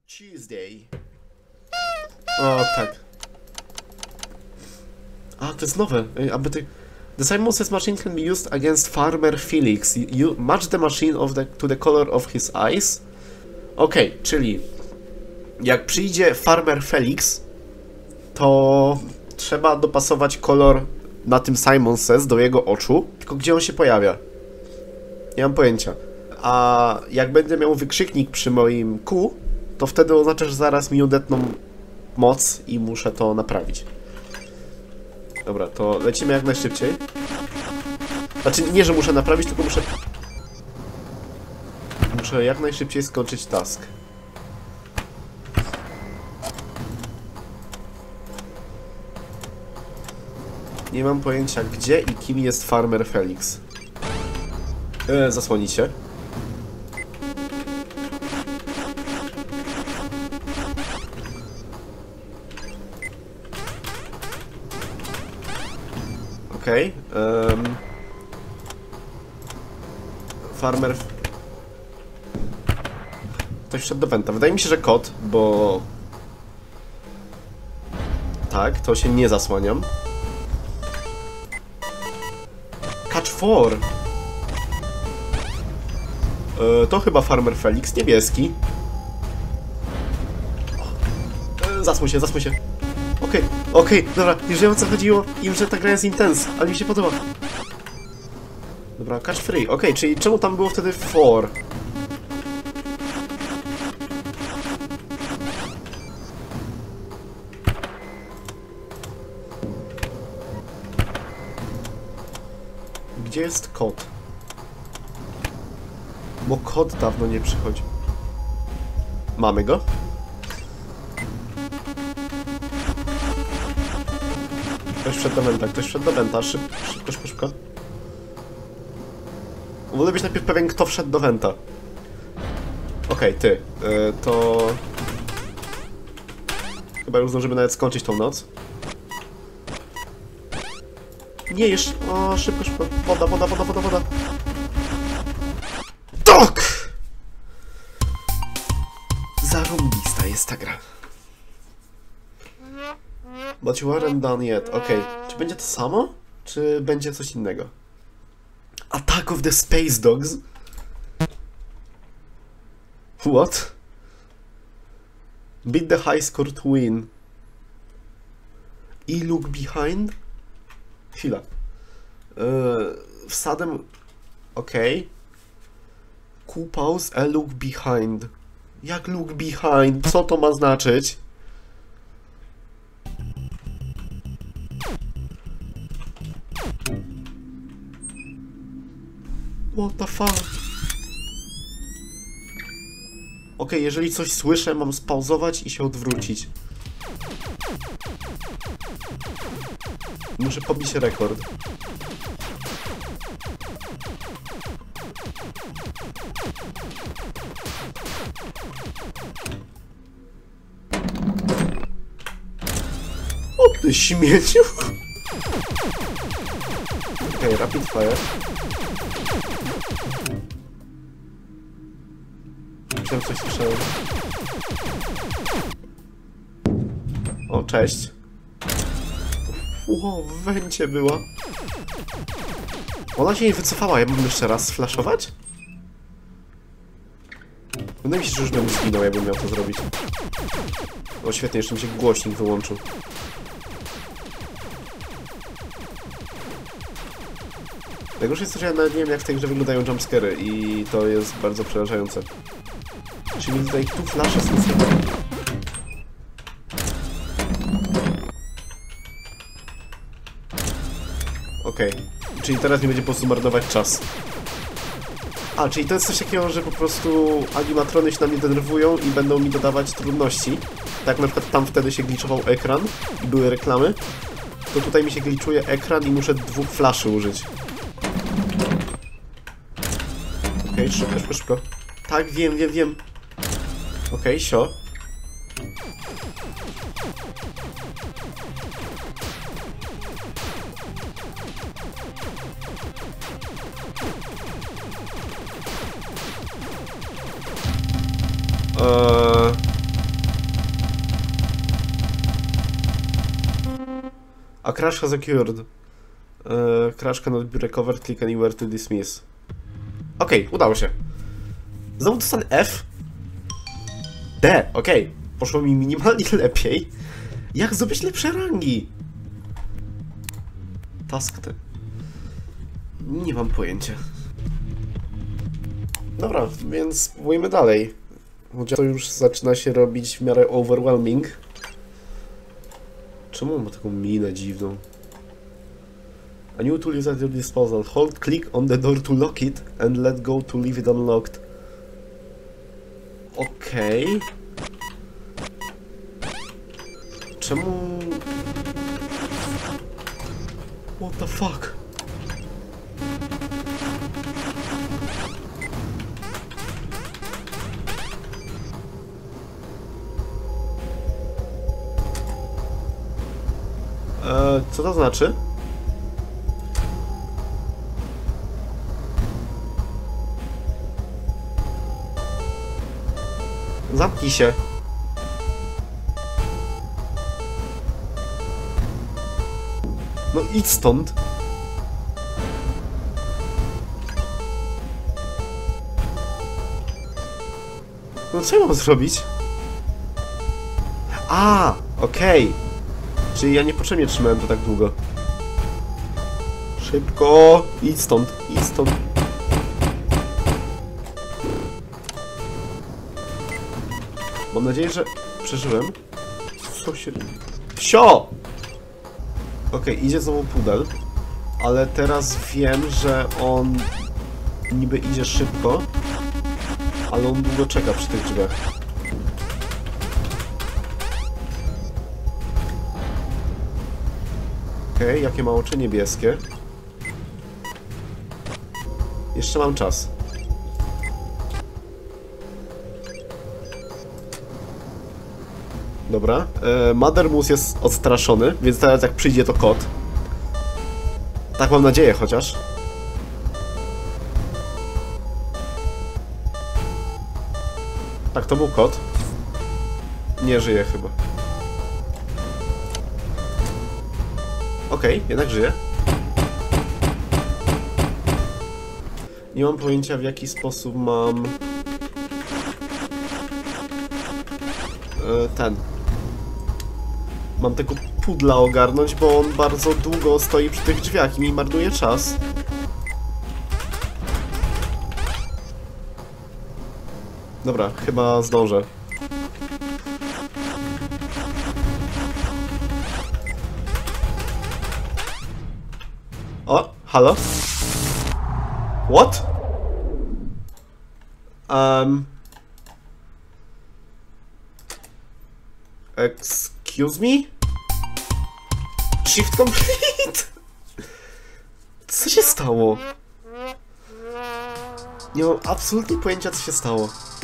Tuesday. O, tak. A, to jest nowe. Aby ty... The Simon Says machine can be used against Farmer Felix. You match the machine to the color of his eyes. Okej, czyli jak przyjdzie Farmer Felix, to trzeba dopasować kolor na tym Simon Says do jego oczu. Tylko gdzie on się pojawia? Nie mam pojęcia. A jak będę miał wykrzyknik przy moim Q, to wtedy oznacza, że zaraz mi odetną moc i muszę to naprawić. Dobra, to lecimy jak najszybciej. Znaczy, nie, że muszę naprawić, tylko muszę jak najszybciej skończyć task. Nie mam pojęcia, gdzie i kim jest Farmer Felix. Zasłonić się. Okej. Farmer... Ktoś wszedł do Wenta. Wydaje mi się, że kot, bo... Tak, to się nie zasłaniam. Catch 4! To chyba Farmer Felix, niebieski. Zasmuj się, zasmuj się. Okej, dobra, już wiem o co chodziło i że ta gra jest intense, ale mi się podoba. Dobra, catch free, czyli czemu tam było wtedy 4? Gdzie jest kot? Bo kot dawno nie przychodzi. Mamy go? Ktoś wszedł do Wenta, szybko. Wolę być najpierw pewien, kto wszedł do Wenta. Okej, ty. To... Chyba już zdążymy nawet skończyć tą noc. Nie, jeszcze... O, szybko. Woda. Tak! Zarąbista jest ta gra. But you aren't done yet. Czy będzie to samo? Czy będzie coś innego? Attack of the Space Dogs? What? Beat the high score to win. I look behind? Chwila. Wsadem... Q pause, a look behind. Jak look behind? Co to ma znaczyć? What the fuck? Jeżeli coś słyszę, mam spauzować i się odwrócić. Muszę pobić rekord. O ty śmieciu! Rapid fire. Myślałem, coś słyszałem. O, cześć. Wow, w Wencie była. Ona się nie wycofała, ja bym jeszcze raz sflashować? Wydaje mi się, że już bym zginął, jakbym miał to zrobić. O, świetnie, jeszcze mi się głośnik wyłączył. Najgorsze jest to, że ja nawet nie wiem, jak w tej grze wyglądają jumpscary i to jest bardzo przerażające. Czyli tutaj tu flasze są czyli teraz mi będzie po prostu marnować czas. A, czyli to jest coś takiego, że po prostu animatrony się na mnie denerwują i będą mi dodawać trudności. Tak na przykład tam wtedy się glitchował ekran i były reklamy. To tutaj mi się glitchuje ekran i muszę 2 flaszy użyć. Szybko. Tak, wiem. Sio. A crash has occurred. Crash cannot be recovered, click anywhere to dismiss. Okej, udało się. Znowu dostanę F. D, okej. Poszło mi minimalnie lepiej. Jak zdobyć lepsze rangi? Task ten. Nie mam pojęcia. Dobra, więc spróbujmy dalej. Chociaż to już zaczyna się robić w miarę overwhelming. Czemu on ma taką minę dziwną? A new tool is at your disposal. Hold click on the door to lock it and let go to leave it unlocked. Okej. Czemu... What the fuck? Co to znaczy? Zamknij się. No idź stąd. No co ja mam zrobić? A, okej. Czyli ja niepotrzebnie trzymałem to tak długo. Szybko! Idź stąd, idź stąd. Mam nadzieję, że przeżyłem. Co się... Sio! Okej, idzie znowu pudel. Ale teraz wiem, że on niby idzie szybko. Ale on długo czeka przy tych drzwiach. Okej, jakie ma oczy niebieskie. Jeszcze mam czas. Dobra. Mothermus jest odstraszony, więc teraz jak przyjdzie to kot. Tak mam nadzieję chociaż. Tak, to był kot. Nie żyje chyba. Okej, jednak żyje. Nie mam pojęcia, w jaki sposób mam... Mam tego pudla ogarnąć, bo on bardzo długo stoi przy tych drzwiach i mi marnuje czas. Dobra, chyba zdążę. O, halo? What? Excuse me? Shift complete? Co się stało? Nie mam absolutnie pojęcia, co się stało.